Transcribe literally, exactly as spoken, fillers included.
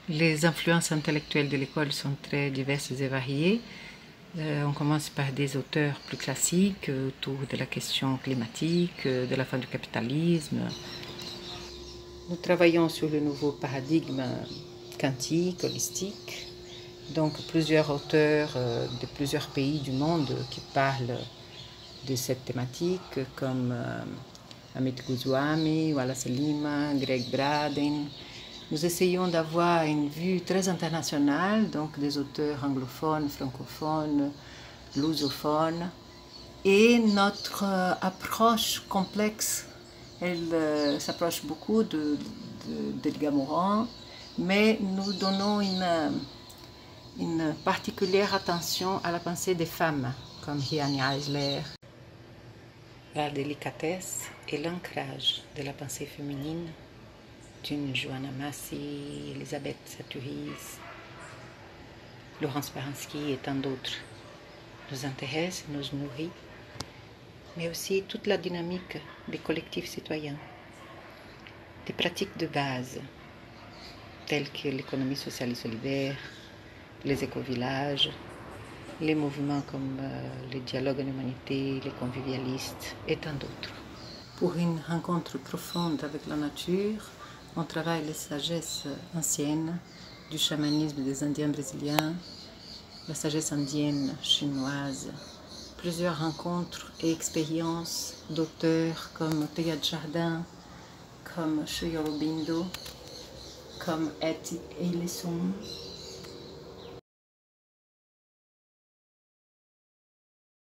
Les influences intellectuelles de l'école sont très diverses et variées. Euh, on commence par des auteurs plus classiques euh, autour de la question climatique, euh, de la fin du capitalisme. Nous travaillons sur le nouveau paradigme quantique, holistique. Donc plusieurs auteurs euh, de plusieurs pays du monde qui parlent de cette thématique, comme euh, Amit Goswami, Wallace Lima, Greg Braden. Nous essayons d'avoir une vue très internationale, donc des auteurs anglophones, francophones, lusophones. Et notre euh, approche complexe, elle euh, s'approche beaucoup de, de, d'Edgar Morin, mais nous donnons une, une particulière attention à la pensée des femmes, comme Hiani Eisler. La délicatesse et l'ancrage de la pensée féminine d'une Joanna Massey, Elisabeth Satyris, Laurence Paransky et tant d'autres nous intéresse, nous nourrit, mais aussi toute la dynamique des collectifs citoyens, des pratiques de base, telles que l'économie sociale et solidaire, les éco-villages, les mouvements comme euh, le dialogue en humanité, les convivialistes et tant d'autres. Pour une rencontre profonde avec la nature, on travaille les sagesses anciennes du chamanisme des Indiens brésiliens, la sagesse indienne chinoise, plusieurs rencontres et expériences d'auteurs comme Teilhard de Chardin, comme Sri Aurobindo, comme Etty Hillesum,